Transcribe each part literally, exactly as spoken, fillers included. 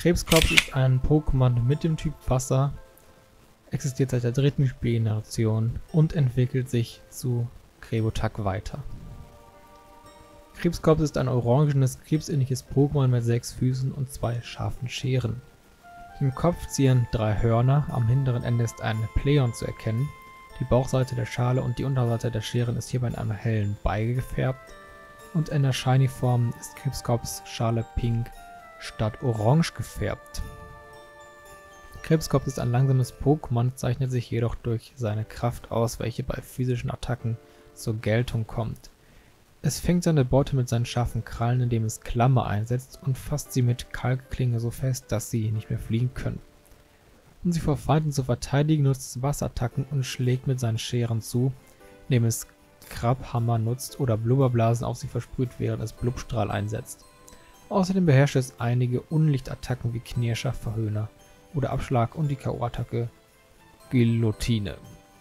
Krebskorps ist ein Pokémon mit dem Typ Wasser, existiert seit der dritten Spielgeneration und entwickelt sich zu Krebotak weiter. Krebskorps ist ein orangenes, krebsähnliches Pokémon mit sechs Füßen und zwei scharfen Scheren. Den Kopf ziehen drei Hörner, am hinteren Ende ist ein Pleon zu erkennen. Die Bauchseite der Schale und die Unterseite der Scheren ist hierbei in einer hellen Beige gefärbt und in der Shiny-Form ist Krebskorps Schale pink statt orange gefärbt. Krebskorps ist ein langsames Pokémon, zeichnet sich jedoch durch seine Kraft aus, welche bei physischen Attacken zur Geltung kommt. Es fängt seine Beute mit seinen scharfen Krallen, indem es Klammer einsetzt und fasst sie mit Kalkklinge so fest, dass sie nicht mehr fliegen können. Um sich vor Feinden zu verteidigen, nutzt es Wasserattacken und schlägt mit seinen Scheren zu, indem es Krabhammer nutzt oder Blubberblasen auf sie versprüht, während es Blubstrahl einsetzt. Außerdem beherrscht es einige Unlichtattacken wie Knirscher, Verhöhner oder Abschlag und die K O-Attacke Guillotine.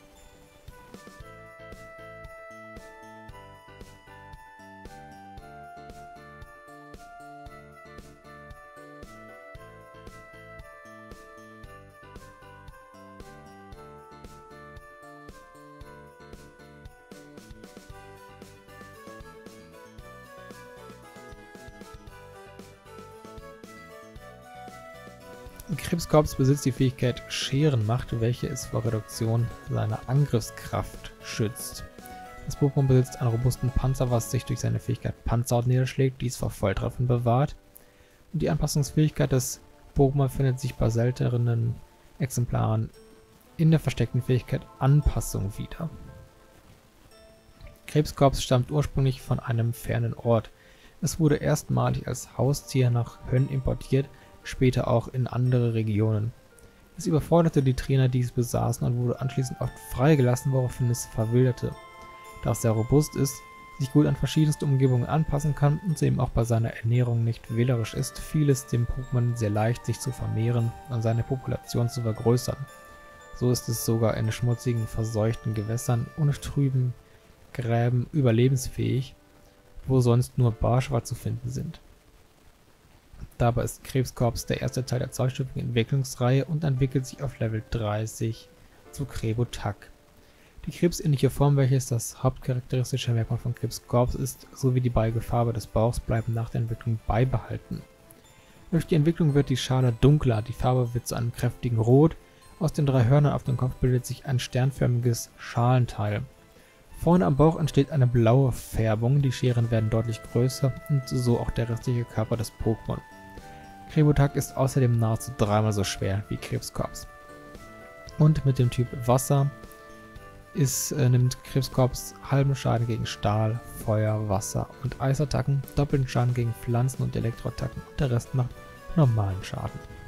Krebskorps besitzt die Fähigkeit Scherenmacht, welche es vor Reduktion seiner Angriffskraft schützt. Das Pokémon besitzt einen robusten Panzer, was sich durch seine Fähigkeit Panzerhaut niederschlägt, dies vor Volltreffen bewahrt. Und die Anpassungsfähigkeit des Pokémon findet sich bei seltenen Exemplaren in der versteckten Fähigkeit Anpassung wieder. Krebskorps stammt ursprünglich von einem fernen Ort. Es wurde erstmalig als Haustier nach Hönn importiert, später auch in andere Regionen. Es überforderte die Trainer, die es besaßen, und wurde anschließend oft freigelassen, woraufhin es verwilderte. Da es sehr robust ist, sich gut an verschiedenste Umgebungen anpassen kann und zudem auch bei seiner Ernährung nicht wählerisch ist, fiel es dem Pokémon sehr leicht, sich zu vermehren und seine Population zu vergrößern. So ist es sogar in schmutzigen, verseuchten Gewässern ohne trüben Gräben überlebensfähig, wo sonst nur Barschwa zu finden sind. Dabei ist Krebskorps der erste Teil der zweistufigen Entwicklungsreihe und entwickelt sich auf Level dreißig zu Krebotak. Die krebsähnliche Form, welches das hauptcharakteristische Merkmal von Krebskorps ist, sowie die beige Farbe des Bauchs bleiben nach der Entwicklung beibehalten. Durch die Entwicklung wird die Schale dunkler, die Farbe wird zu einem kräftigen Rot, aus den drei Hörnern auf dem Kopf bildet sich ein sternförmiges Schalenteil. Vorne am Bauch entsteht eine blaue Färbung, die Scheren werden deutlich größer und so auch der restliche Körper des Pokémon. Krebotak ist außerdem nahezu dreimal so schwer wie Krebskorps. Und mit dem Typ Wasser ist, äh, nimmt Krebskorps halben Schaden gegen Stahl, Feuer, Wasser und Eisattacken, doppelten Schaden gegen Pflanzen und Elektroattacken und der Rest macht normalen Schaden.